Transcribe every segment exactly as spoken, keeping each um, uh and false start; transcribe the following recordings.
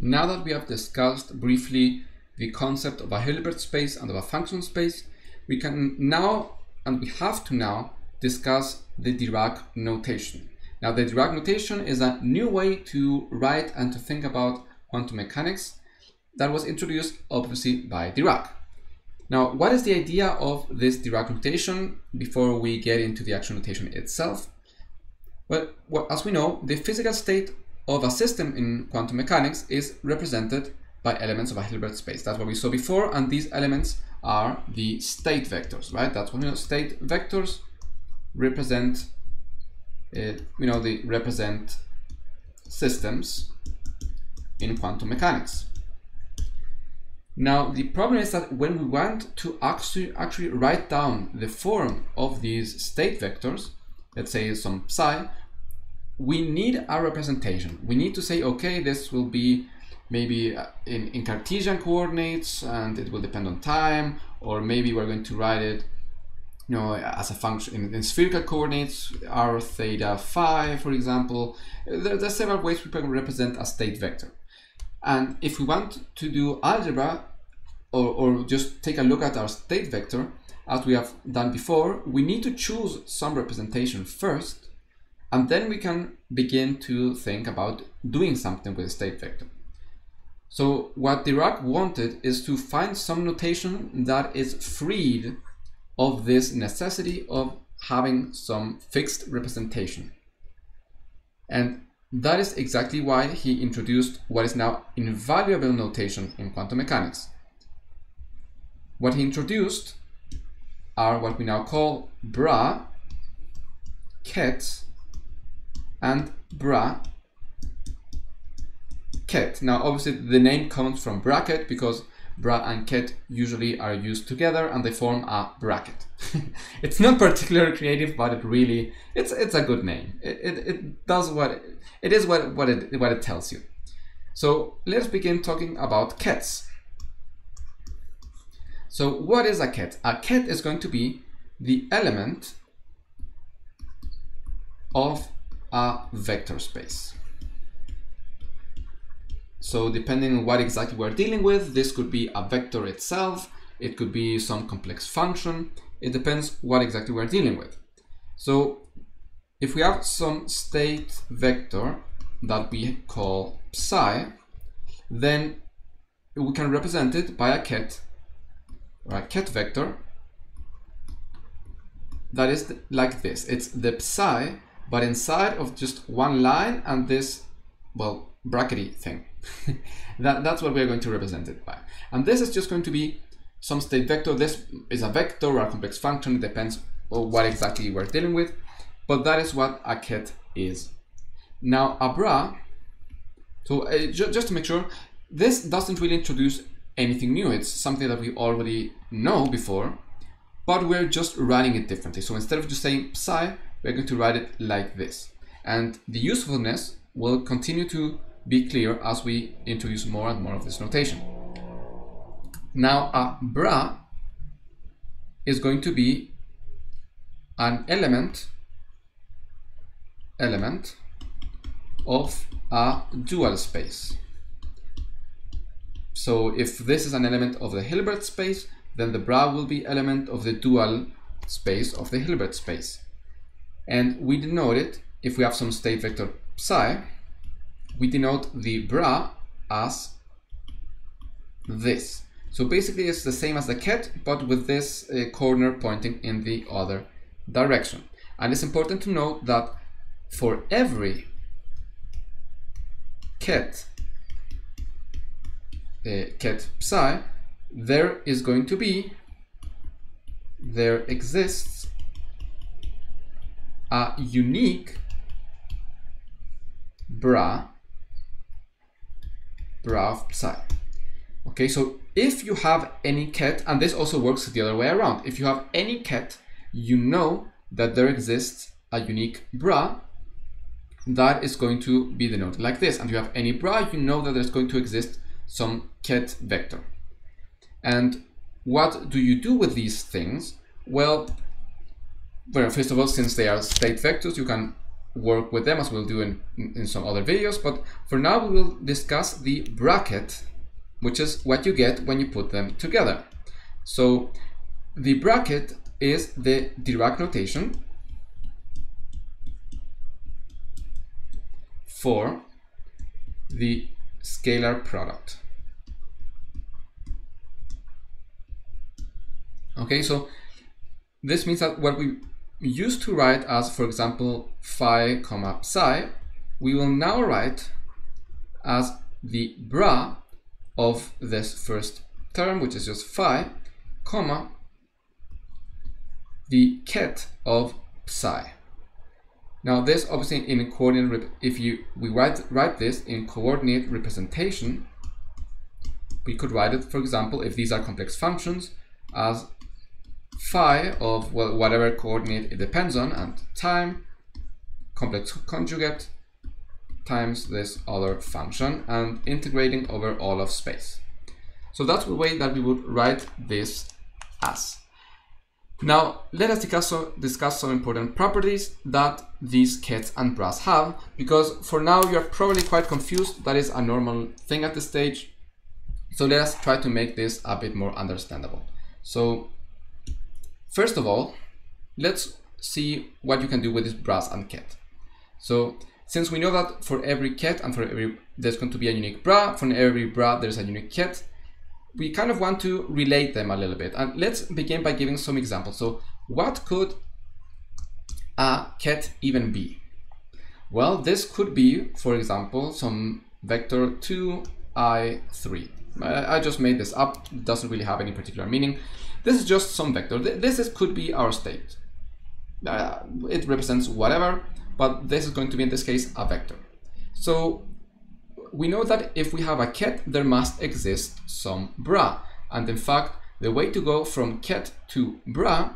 now that we have discussed briefly the concept of a Hilbert space and of a function space, we can now, and we have to now, discuss the Dirac notation. Now, the Dirac notation is a new way to write and to think about quantum mechanics that was introduced obviously by Dirac. Now, what is the idea of this Dirac notation before we get into the actual notation itself? Well, well, as we know, the physical state of a system in quantum mechanics is represented by elements of a Hilbert space. That's what we saw before, and these elements are the state vectors, right? That's what we know. State vectors represent, uh, you know, they represent systems in quantum mechanics. Now, the problem is that when we want to actually actually write down the form of these state vectors, let's say some psi, we need a representation. We need to say, okay, this will be maybe in, in Cartesian coordinates and it will depend on time, or maybe we're going to write it, you know, as a function in, in spherical coordinates, r theta phi, for example. There, there are several ways we can represent a state vector. And if we want to do algebra, or, or just take a look at our state vector, as we have done before, we need to choose some representation first, and then we can begin to think about doing something with a state vector. So what Dirac wanted is to find some notation that is freed of this necessity of having some fixed representation. And that is exactly why he introduced what is now invaluable notation in quantum mechanics. What he introduced are what we now call Bra-kets and Bra-ket. Now, obviously, the name comes from bracket because bra and ket usually are used together and they form a bracket. It's not particularly creative, but it really, it's it's a good name. It, it, it does what, it, it is what, what, it, what it tells you. So let's begin talking about kets. So what is a ket? A ket is going to be the element of a vector space. So depending on what exactly we're dealing with, this could be a vector itself, it could be some complex function, it depends what exactly we're dealing with. So if we have some state vector that we call psi, then we can represent it by a ket, or a ket vector that is like this. It's the psi, but inside of just one line and this, well, brackety thing. that, that's what we're going to represent it by. And this is just going to be some state vector. This is a vector or a complex function. It depends on what exactly we're dealing with, but that is what a ket is. Now, a bra, so uh, ju just to make sure, this doesn't really introduce anything new. It's something that we already know before, but we're just writing it differently. So instead of just saying psi, we're going to write it like this. And the usefulness will continue to be clear as we introduce more and more of this notation. Now, a bra is going to be an element, element of a dual space. So if this is an element of the Hilbert space, then the bra will be element of the dual space of the Hilbert space. And we denote it, if we have some state vector psi, we denote the bra as this. So basically it's the same as the ket, but with this uh, corner pointing in the other direction. And it's important to note that for every ket, uh, ket psi, there is going to be, there exists a unique bra, bra of psi. Okay, so if you have any ket, and this also works the other way around, if you have any ket, you know that there exists a unique bra that is going to be denoted like this. And you have any bra, you know that there's going to exist some ket vector. And what do you do with these things? Well, well, first of all, since they are state vectors, you can work with them as we'll do in, in some other videos, but for now we will discuss the bracket, which is what you get when you put them together. So the bracket is the Dirac notation for the scalar product. Okay, so this means that what we used to write as, for example, phi comma psi, we will now write as the bra of this first term, which is just phi, comma the ket of psi. Now this obviously in coordinate, if you we write write this in coordinate representation, we could write it, for example, if these are complex functions, as phi of, well, whatever coordinate it depends on, and time complex conjugate times this other function, and integrating over all of space. So that's the way that we would write this as. Now let us discuss, discuss some important properties that these kets and bras have, because for now you're probably quite confused. That is a normal thing at this stage. So let us try to make this a bit more understandable. So first of all, let's see what you can do with this bras and ket. So since we know that for every ket and for every, there's going to be a unique bra, for every bra there's a unique ket, we kind of want to relate them a little bit. And let's begin by giving some examples. So what could a ket even be? Well, this could be, for example, some vector two i three. I just made this up, it doesn't really have any particular meaning. This is just some vector. This is, could be our state. Uh, it represents whatever, but this is going to be, in this case, a vector. So we know that if we have a ket, there must exist some bra. And in fact, the way to go from ket to bra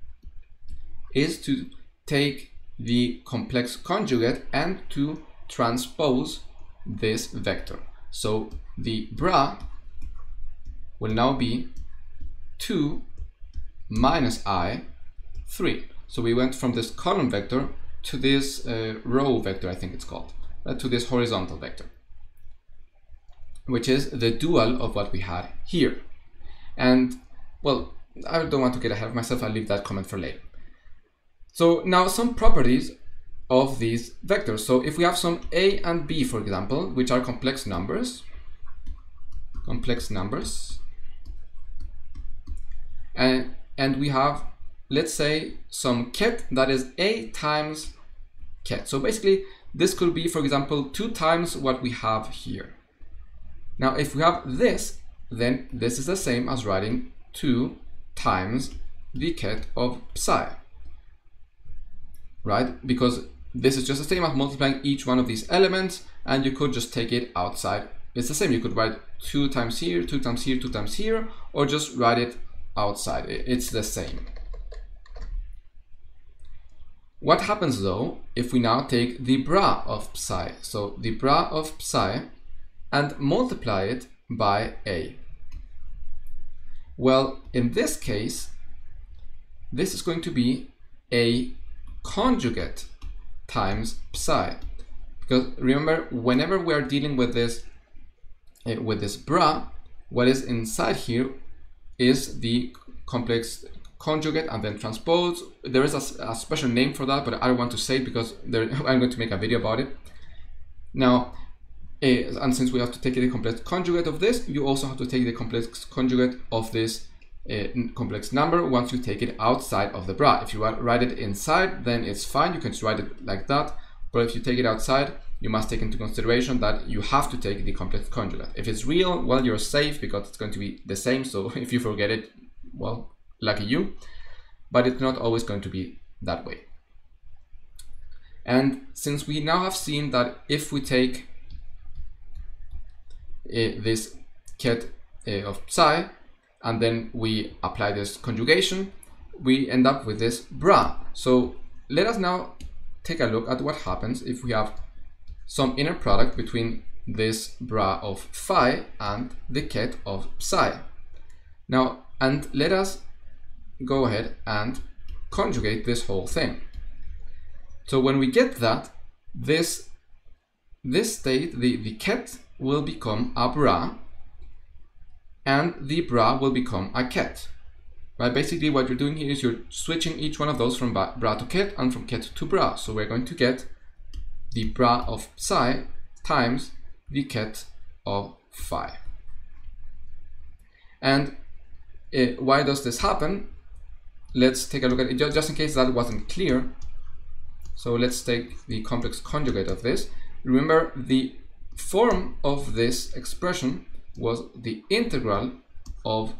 is to take the complex conjugate and to transpose this vector. So the bra will now be two minus I three. So we went from this column vector to this uh, row vector, I think it's called, uh, to this horizontal vector, which is the dual of what we had here. And well, I don't want to get ahead of myself, I'll leave that comment for later. So now some properties of these vectors. So if we have some a and b, for example, which are complex numbers, complex numbers, and, and we have, let's say, some ket that is a times ket. So basically, this could be, for example, two times what we have here. Now, if we have this, then this is the same as writing two times the ket of psi, right? Because this is just the same as multiplying each one of these elements, and you could just take it outside. It's the same. You could write two times here, two times here, two times here, or just write it outside. It's the same. What happens though if we now take the bra of psi? So the bra of psi and multiply it by a. Well, in this case, this is going to be a conjugate times psi, because remember, whenever we are dealing with this uh, with this bra, what is inside here is the complex conjugate and then transpose. There is a, a special name for that, but I don't want to say it because there, I'm going to make a video about it. Now, uh, and since we have to take the complex conjugate of this, you also have to take the complex conjugate of this uh, complex number once you take it outside of the bra. If you write it inside, then it's fine, you can just write it like that. But if you take it outside, you must take into consideration that you have to take the complex conjugate. If it's real, well, you're safe because it's going to be the same. So if you forget it, well, lucky you. But it's not always going to be that way. And since we now have seen that if we take uh, this ket uh, of psi and then we apply this conjugation, we end up with this bra. So let us now take a look at what happens if we have some inner product between this bra of phi and the ket of psi. Now, and let us go ahead and conjugate this whole thing. So when we get that, this this state, the, the ket, will become a bra, and the bra will become a ket. Right? Basically what you're doing here is you're switching each one of those from bra to ket and from ket to bra. So we're going to get the bra of psi times the ket of phi. And uh, why does this happen? Let's take a look at it just in case that wasn't clear. So let's take the complex conjugate of this. Remember, the form of this expression was the integral of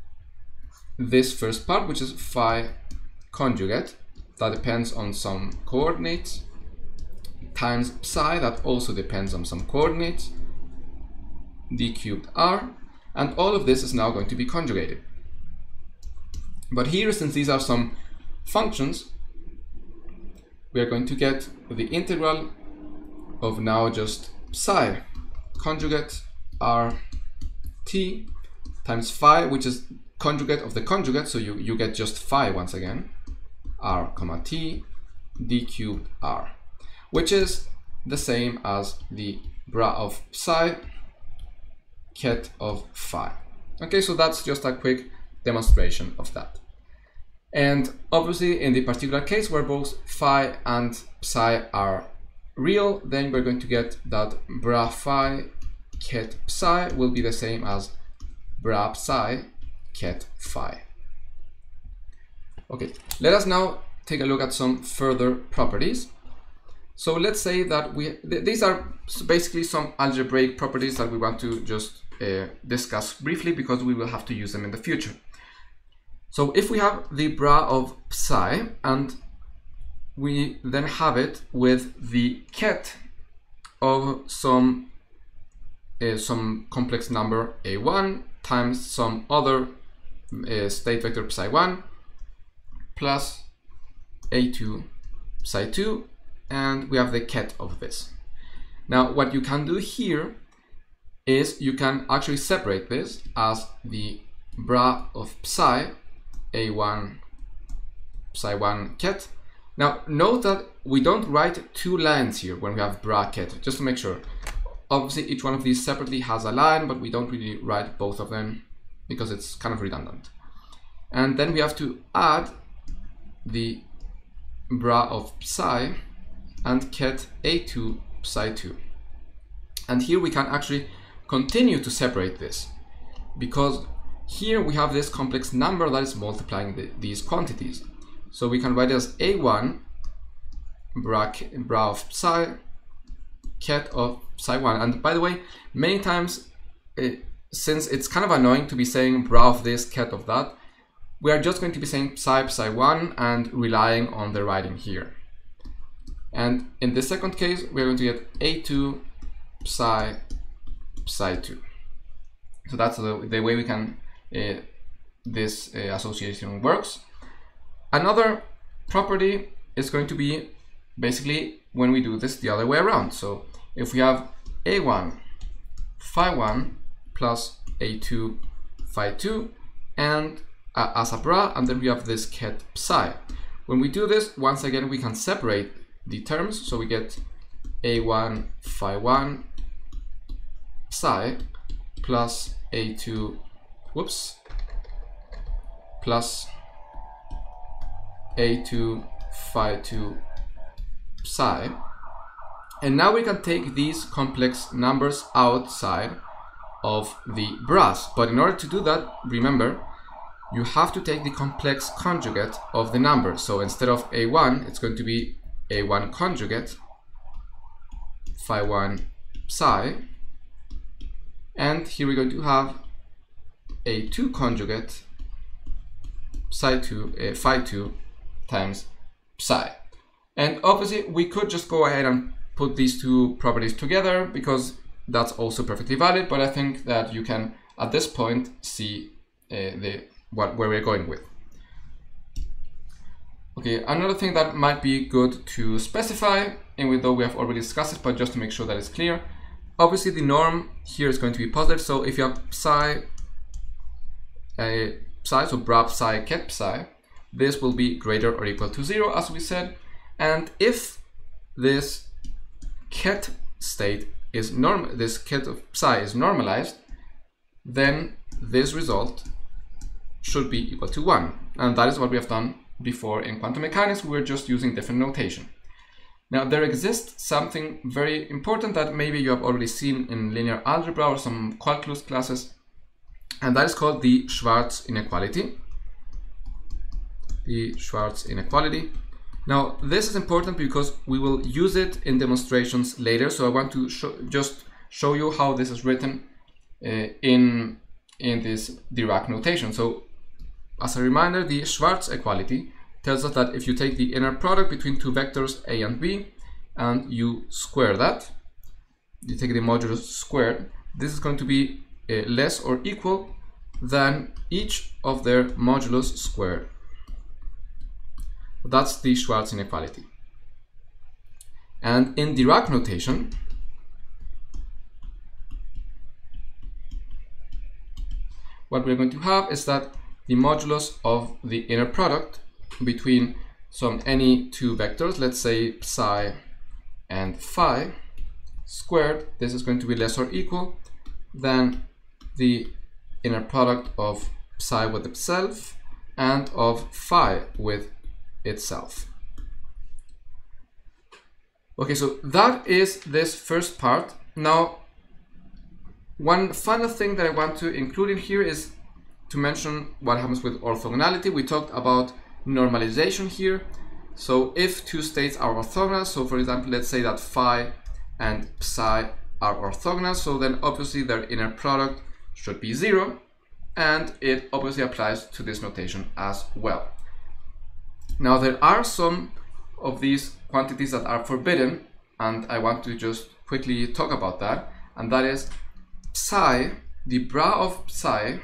this first part, which is phi conjugate, that depends on some coordinates, times psi, that also depends on some coordinates, d cubed r, and all of this is now going to be conjugated. But here, since these are some functions, we are going to get the integral of now just psi conjugate r t times phi, which is conjugate of the conjugate, so you, you get just phi once again, r comma t d cubed r, which is the same as the bra of psi ket of phi. Okay, so that's just a quick demonstration of that. And obviously in the particular case where both phi and psi are real, then we're going to get that bra phi ket psi will be the same as bra psi ket phi. Okay, let us now take a look at some further properties. So let's say that we, th these are basically some algebraic properties that we want to just uh, discuss briefly because we will have to use them in the future. So if we have the bra of psi and we then have it with the ket of some uh, some complex number a one times some other uh, state vector psi one plus a two psi two, and we have the ket of this. Now what you can do here is you can actually separate this as the bra of psi a one psi one ket. Now note that we don't write two lines here when we have bra-ket, just to make sure. Obviously each one of these separately has a line, but we don't really write both of them because it's kind of redundant. And then we have to add the bra of psi and ket a two psi two. And here we can actually continue to separate this because here we have this complex number that is multiplying the, these quantities. So we can write it as a one bra, bra of psi ket of psi one. And by the way, many times, it, since it's kind of annoying to be saying bra of this, ket of that, we are just going to be saying psi psi one and relying on the writing here. And in this second case, we're going to get a two psi psi two. So that's the, the way we can uh, this uh, association works. Another property is going to be basically when we do this the other way around. So if we have a one phi one plus a two phi two and uh, as a bra, and then we have this ket psi. When we do this, once again we can separate the terms, so we get a one phi one psi plus a two whoops plus a two phi two psi, and now we can take these complex numbers outside of the bras. But in order to do that, remember, you have to take the complex conjugate of the number. So instead of a one, it's going to be a one conjugate phi one psi, and here we're going to have a two conjugate psi two uh, phi two times psi. And obviously we could just go ahead and put these two properties together because that's also perfectly valid, but I think that you can at this point see uh, the what where we're going with. Okay, another thing that might be good to specify, even though we have already discussed it, but just to make sure that it's clear, obviously the norm here is going to be positive. So if you have psi uh, psi, so bra psi ket psi, this will be greater or equal to zero, as we said. And if this ket state is norm this ket of psi is normalized, then this result should be equal to one. And that is what we have done before in quantum mechanics. We're just using different notation. Now, there exists something very important that maybe you have already seen in linear algebra or some calculus classes, and that is called the Schwarz inequality. The Schwarz inequality. Now, this is important because we will use it in demonstrations later. So I want to show, just show you how this is written uh, in, in this Dirac notation. So as a reminder, the Schwarz equality tells us that if you take the inner product between two vectors A and B and you square that, you take the modulus squared, this is going to be uh, less or equal than each of their modulus squared. That's the Schwarz inequality. And in Dirac notation, what we're going to have is that the modulus of the inner product between some any two vectors, let's say psi and phi squared, this is going to be less or equal than the inner product of psi with itself and of phi with itself. Okay, so that is this first part. Now, one final thing that I want to include in here is to mention what happens with orthogonality. We talked about normalization here. So if two states are orthogonal, so for example, let's say that phi and psi are orthogonal, so then obviously their inner product should be zero, and it obviously applies to this notation as well. Now, there are some of these quantities that are forbidden, and I want to just quickly talk about that, and that is psi, the bra of psi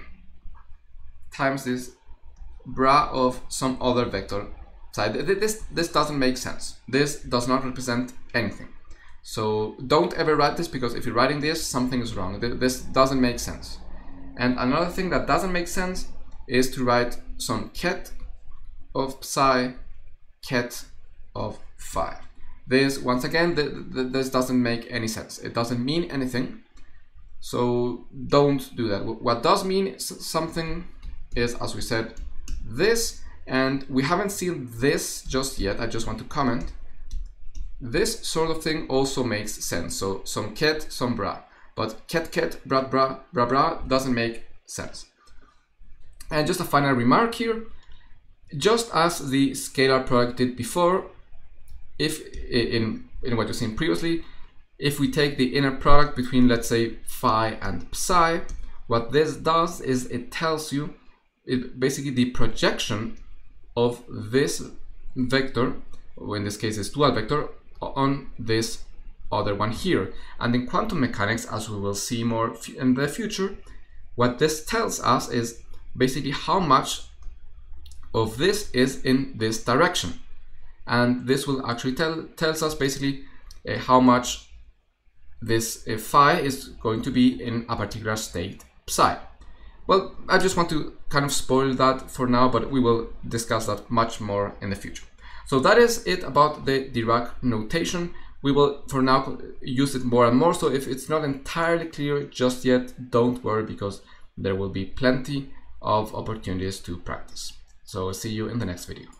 times this bra of some other vector psi. This, this doesn't make sense. This does not represent anything. So don't ever write this, because if you're writing this, something is wrong. This doesn't make sense. And another thing that doesn't make sense is to write some ket of psi, ket of phi. This, once again, th th this doesn't make any sense. It doesn't mean anything. So don't do that. What does mean something is, as we said, this, and we haven't seen this just yet. I just want to comment. This sort of thing also makes sense. So some ket, some bra. But ket, ket, bra, bra, bra, bra doesn't make sense. And just a final remark here. Just as the scalar product did before, if in, in what you've seen previously, if we take the inner product between, let's say, phi and psi, what this does is it tells you it, basically the projection of this vector, or in this case is dual vector, on this other one here. And in quantum mechanics, as we will see more in the future, what this tells us is basically how much of this is in this direction, and this will actually tell tells us basically uh, how much this uh, phi is going to be in a particular state psi. Well, I just want to kind of spoil that for now, but we will discuss that much more in the future. So that is it about the Dirac notation. We will for now use it more and more, so if it's not entirely clear just yet, don't worry, because there will be plenty of opportunities to practice. So see you in the next video.